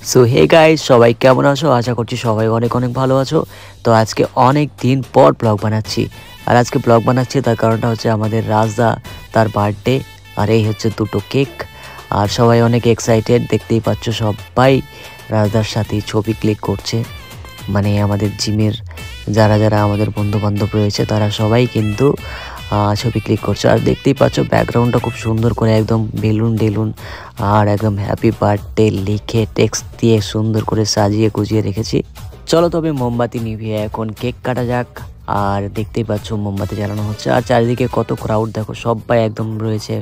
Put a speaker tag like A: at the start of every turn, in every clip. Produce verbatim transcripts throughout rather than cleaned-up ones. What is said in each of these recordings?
A: So hey guys, সবাই কেমন আছো? আশা করছি সবাই অনেক অনেক ভালো আছো। তো আজকে অনেক দিন পর ব্লগ বানাচ্ছি। আর আজকে ব্লগ বানাচ্ছি তার কারণটা হচ্ছে আমাদের রাজদা, তার বার্থডে। আর এই হচ্ছে দুটো কেক। আর সবাই অনেক এক্সাইটেড, দেখতেই পাচ্ছ সবাই রাজদার সাথে ছবি ক্লিক করছে। মানে আমাদের জিমের যারা যারা আমাদের বন্ধু বান্ধব রয়েছে তারা সবাই কিন্তু ছবি ক্লিক করছে। আর দেখতেই পাচ্ছ ব্যাকগ্রাউন্ডটা খুব সুন্দর করে একদম বেলুন টেলুন আর একদম হ্যাপি বার্থডে লিখে টেক্সট দিয়ে সুন্দর করে সাজিয়ে গুজিয়ে রেখেছি। চলো তবে মোমবাতি নিভিয়ে এখন কেক কাটা যাক। আর দেখতেই পাচ্ছ মোমবাতি জ্বালানো হচ্ছে আর চারিদিকে কত ক্রাউড দেখো, সবাই একদম রয়েছে।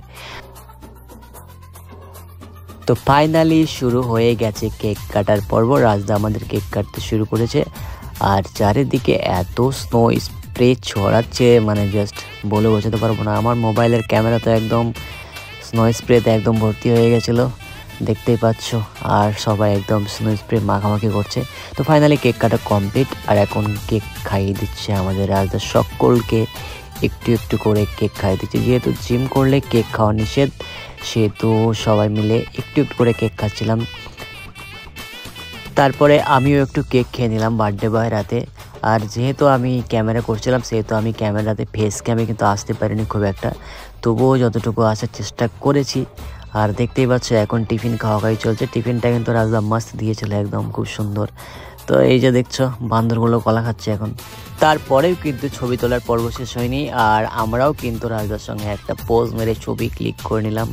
A: তো ফাইনালি শুরু হয়ে গেছে কেক কাটার পর্ব। রাজদা আমাদের কেক কাটতে শুরু করেছে আর চারিদিকে এত স্নো স্প্রে ছড়াচ্ছে, মানে জাস্ট বলে বোঝাতে পারবো না। আমার মোবাইলের ক্যামেরা তো একদম স্নো স্প্রেতে একদম ভর্তি হয়ে গেছিলো, দেখতেই পাচ্ছ। আর সবাই একদম স্নো স্প্রে মাখামাখি করছে। তো ফাইনালি কেক কাটা কমপ্লিট আর এখন কেক খাইয়ে দিচ্ছে আমাদের রাজদা সকলকে। একটু একটু করে কেক খাইয়ে দিচ্ছে, যেহেতু জিম করলে কেক খাওয়া নিষেধ, সেহেতু সবাই মিলে একটু একটু করে কেক খাচ্ছিলাম। তারপরে আমিও একটু কেক খেয়ে নিলাম বার্থডে বয় রাতে। আর যেহেতু আমি ক্যামেরা করছিলাম সেহেতু আমি ক্যামেরাতে ফেস ক্যামে কিন্তু আসতে পারিনি খুব একটা, তবুও যতটুকু আসার চেষ্টা করেছি। আর দেখতেই পাচ্ছ এখন টিফিন খাওয়া খাওয়াই চলছে। টিফিনটা কিন্তু রাজদা মাস্ত দিয়েছিল, একদম খুব সুন্দর। তো এই যে দেখছো বান্দরগুলো কলা খাচ্ছে এখন। তারপরেও কিন্তু ছবি তোলার পর্ব শেষ হয়নি আর আমরাও কিন্তু রাজদার সঙ্গে একটা পোজ মেরে ছবি ক্লিক করে নিলাম।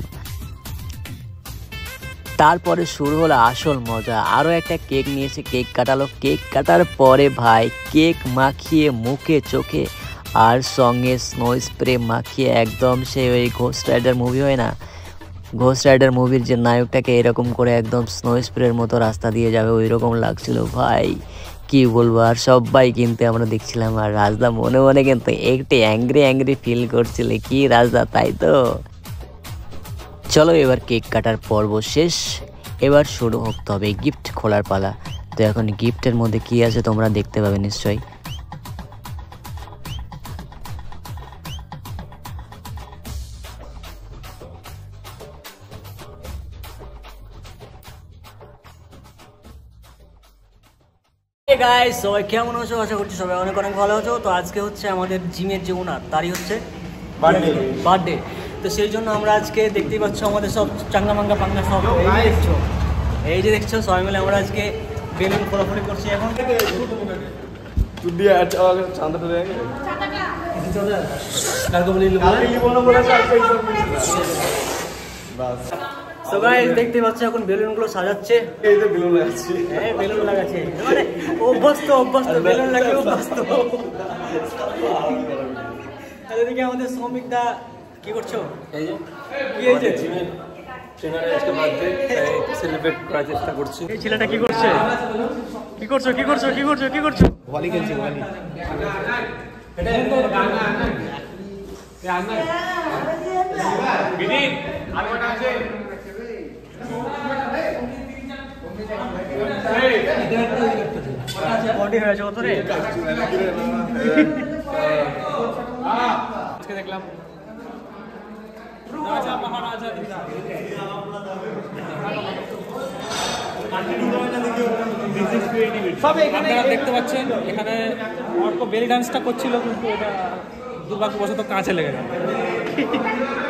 A: তারপরে শুরু হলো আসল মজা। আরও একটা কেক নিয়েছে, কেক কাটালো। কেক কাটার পরে ভাই কেক মাখিয়ে মুখে চোখে আর সঙ্গে স্নো স্প্রে মাখিয়ে একদম সে ওই ঘোস্ট রাইডার মুভি হয় না, ঘোস্ট রাইডার মুভির যে নায়কটাকে এরকম করে একদম স্নো স্প্রের মতো রাস্তা দিয়ে যাবে ওই রকম লাগছিল ভাই, কি বলবো। আর সবাই কিন্তু আমরা দেখছিলাম আর রাজদা মনে মনে কিন্তু একটু অ্যাংরি অ্যাংরি ফিল করছিল, কি রাজদা তাই তো। চলো এবার কেক কাটার পর্ব শেষ, এবার শুরু হতে হবে গিফট খোলার পালা। তো এখন গিফটের মধ্যে কি আছে তোমরা দেখতে পাবে নিশ্চয়ই। গাইস, সবাই কেমন আছো? আশা করছি সবাই অনেক অনেক ভালো আছো। তো আজকে হচ্ছে আমাদের জিমের যে ওনার, তারই হচ্ছে বার্থডে বার্থডে তো সেই জন্য আমরা আজকে দেখতেই পাচ্ছ আমাদের সব চাঙ্গা মাঙ্গা পাঙ্গা সব এই যে দেখছো এই যে দেখছো সবাই মিলে আমরা আজকে বেলুন ফোড়াফোড়ি করছি। এখন তো গাইস দেখতে পাচ্ছ এখন বেলুন গুলো সাজাচ্ছে। এই যে বেলুন লাগাচ্ছি, হ্যাঁ বেলুন লাগাচ্ছে, মানে অভ্যস্ত অভ্যস্ত বেলুন লাগিয়ে অভ্যস্ত। এদিকে আমাদের শ্রমিক দা কি করছো? এই যে কি হয়েছে? ট্রেনারের আজকে বার্থডে, তাই সেলিব্রেট করার চেষ্টা করছি। এই ছেলেটা কি করছে? কি করছো কি করছো কি করছো কি করছো? ভলি খেলছি, ভলি। এটা এত গান না না এ আনা বিনি আর কটা আছে? বডি হয়েছে কত রে? আজকে দেখলাম রাজা মহারাজা দিদা সব এখানে দেখতে পাচ্ছেন। এখানে অর্ক বেল ডান্সটা করছিল কিন্তু এটা দুর্ভাগ্যবশত কাঁচে লেগে গেল।